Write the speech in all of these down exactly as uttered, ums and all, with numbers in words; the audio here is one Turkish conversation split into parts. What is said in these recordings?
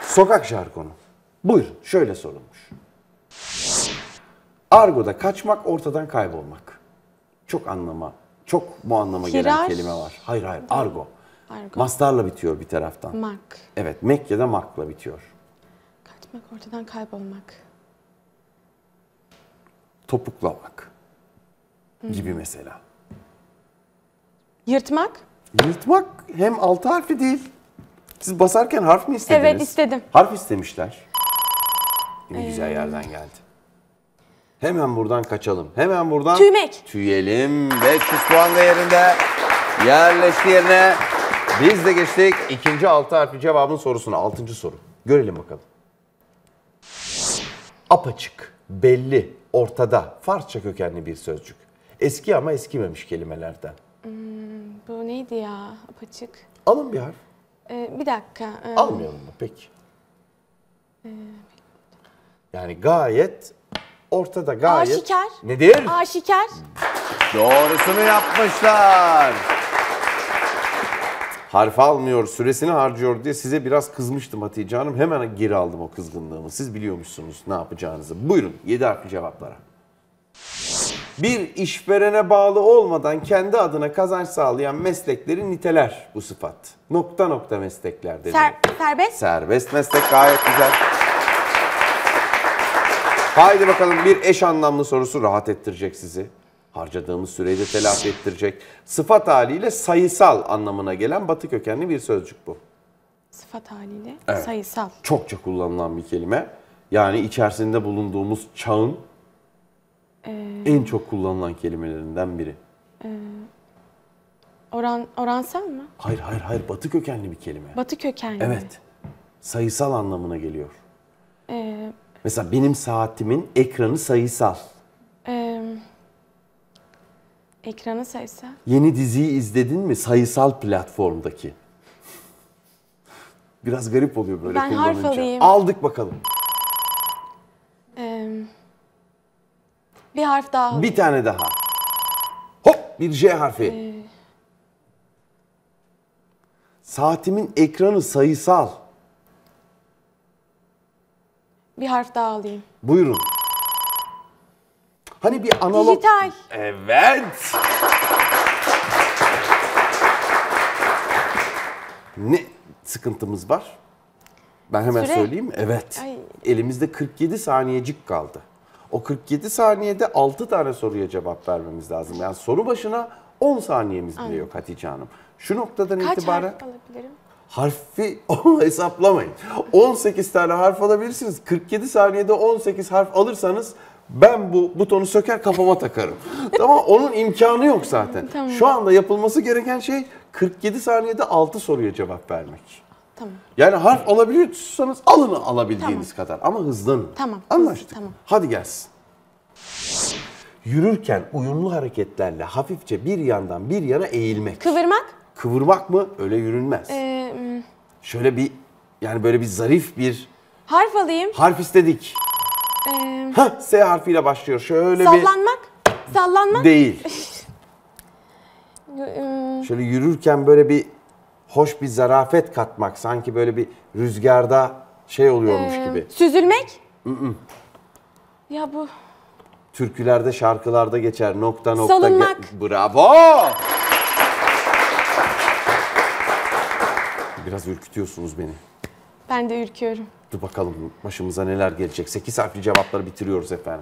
Sokak jargonu. Buyurun, şöyle sorulmuş. Argo'da kaçmak, ortadan kaybolmak. Çok anlama, çok bu anlama gelen Hirar. kelime var. Hayır hayır, argo. Argo. Mastarla bitiyor bir taraftan. Mak. Evet, mek ya da makla bitiyor. Kaçmak, ortadan kaybolmak. Topuklamak gibi mesela. Yırtmak. Yırtmak hem altı harfli değil. Siz basarken harf mi istediniz? Evet, istedim. Harf istemişler. Yine güzel yerden geldi. Hemen buradan kaçalım. Hemen buradan Tüymek. tüyelim. beş yüz puan değerinde yerleşti yerine. Biz de geçtik ikinci altı harfli cevabın sorusuna. Altıncı soru. Görelim bakalım. Apaçık, belli, ortada, Farsça kökenli bir sözcük. Eski ama eskimemiş kelimelerden. Hmm, bu neydi ya? Apaçık. Alın bir harf. Ee, bir dakika. Ee, Almayalım mı? Peki. Yani gayet ortada, gayet. Aşikar. Nedir? Aşikar. Doğrusunu yapmışlar. Harf almıyor, süresini harcıyor diye size biraz kızmıştım Hatice Hanım. Hemen geri aldım o kızgınlığımı. Siz biliyormuşsunuz ne yapacağınızı. Buyurun yedi harfli cevaplara. Bir işverene bağlı olmadan kendi adına kazanç sağlayan meslekleri niteler bu sıfat. Nokta nokta meslekler dedi. Ser, serbest. Serbest meslek gayet güzel. Haydi bakalım bir eş anlamlı sorusu rahat ettirecek sizi. Harcadığımız süreyi de telafi ettirecek. Sıfat haliyle sayısal anlamına gelen Batı kökenli bir sözcük bu. Sıfat haliyle Evet. sayısal. Çokça kullanılan bir kelime. Yani içerisinde bulunduğumuz çağın Ee, en çok kullanılan kelimelerinden biri. oran, oransal mı? Hayır hayır hayır Batı kökenli bir kelime. Batı kökenli. Evet. Sayısal anlamına geliyor. Ee, Mesela benim saatimin ekranı sayısal. e, ekranı sayısal. Yeni diziyi izledin mi? Sayısal platformdaki. Biraz garip oluyor böyle Ben harf kullanınca. alayım. Aldık bakalım. Ee, bir harf daha alayım. Bir tane daha. Hop bir J harfi. Ee, Saatimin ekranı sayısal. bir harf daha alayım. Buyurun. Hani bir analog... Dijital. Evet. Ne sıkıntımız var? Ben hemen Süre. söyleyeyim. Evet. Ay. Elimizde kırk yedi saniyecik kaldı. O kırk yedi saniyede altı tane soruya cevap vermemiz lazım. Yani soru başına on saniyemiz bile yok Hatice Hanım. Şu noktadan Kaç itibaren harf alabilirim? harfi hesaplamayın. on sekiz tane harf alabilirsiniz. kırk yedi saniyede on sekiz harf alırsanız ben bu butonu söker kafama takarım. Tamam, onun imkanı yok zaten. Tamam. Şu anda yapılması gereken şey kırk yedi saniyede altı soruya cevap vermek. Tamam. Yani harf alabiliyorsanız alın alabildiğiniz Tamam. kadar ama hızlanın. Tamam, Anlaştık. hızlı, tamam. Hadi gelsin. Yürürken uyumlu hareketlerle hafifçe bir yandan bir yana eğilmek. Kıvırmak. Kıvırmak mı? Öyle yürünmez. Ee, hmm, Şöyle bir yani böyle bir zarif bir harf alayım. harf istedik. Ee, Hah, S harfiyle başlıyor. Şöyle sallanmak. Sallanmak. bir değil. Ee, Şöyle yürürken böyle bir hoş bir zarafet katmak. Sanki böyle bir rüzgarda şey oluyormuş e, gibi. Süzülmek. Ya bu. Türkülerde, şarkılarda geçer. Nokta nokta. Salınmak. Ge- Bravo! Biraz ürkütüyorsunuz beni. Ben de ürküyorum. Dur bakalım başımıza neler gelecek. sekiz harfli cevapları bitiriyoruz efendim.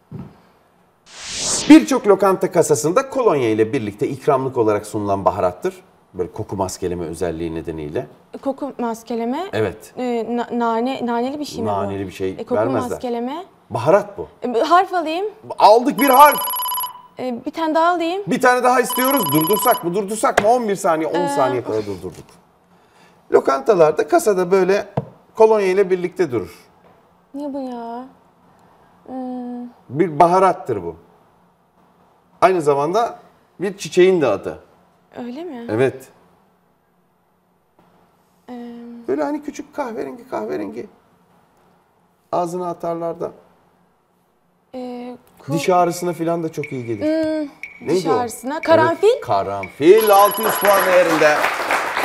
Birçok lokanta kasasında kolonya ile birlikte ikramlık olarak sunulan baharattır. Böyle koku maskeleme özelliği nedeniyle. Koku maskeleme. Evet. Ee, na- nane, naneli bir şey mi bu? Naneli bir şey E, koku vermezler. maskeleme. Baharat bu. E, harf alayım. Aldık bir harf. E, bir tane daha alayım. Bir tane daha istiyoruz. Durdursak mı? Durdursak mı? on bir saniye, on saniye kadar durdurduk. Lokantalarda kasada böyle kolonya ile birlikte durur. Ne bu ya? Hmm, Bir baharattır bu. Aynı zamanda bir çiçeğin de adı. öyle mi? Evet. Ee, Böyle hani küçük kahverengi kahverengi. Ağzına atarlar da. e, ku- Diş ağrısına falan da çok iyi gelir. Hmm, diş Neydi o? ağrısına. Karanfil. Evet, karanfil altı yüz puan değerinde.